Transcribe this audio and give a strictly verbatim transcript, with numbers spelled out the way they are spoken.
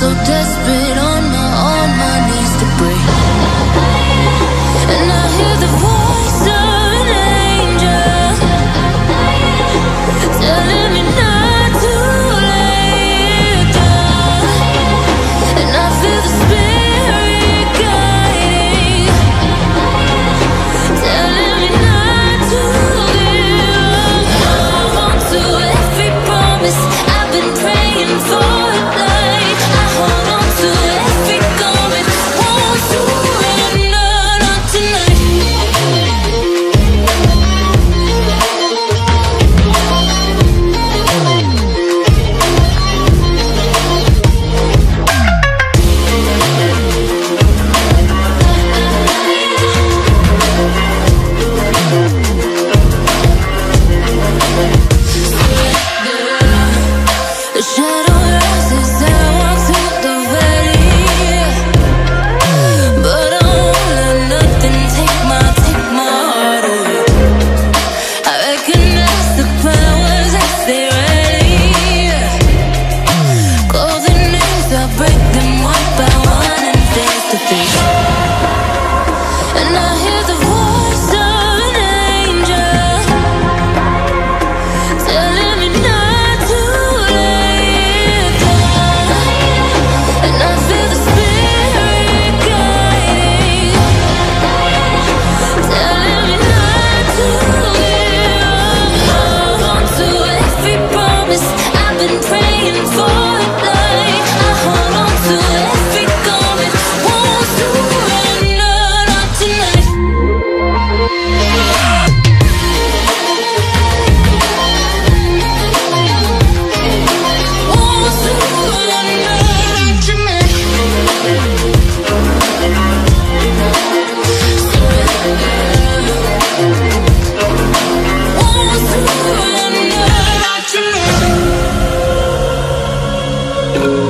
so desperate on my, on my knees to break. And I hear the voice of an angel telling me not to lay it down. And I feel the spirit guiding, telling me not to give up. Hold on to every promise I've been praying for. Like I hold on to every garment, won't surrender, not tonight. The shadow rises, I walk through the valley, but I won't let nothing take my, take my heart away. I recognize the powers as they rally, call the names, I break them one by one and face to face. And I hear the voice of an angel telling me not to lay it down. And I feel the spirit guiding, telling me not to give up. Hold on to every promise I've been praying for. Like I hold on to every garment, won't surrender, not tonight. Won't surrender, not tonight. Won't surrender, not tonight.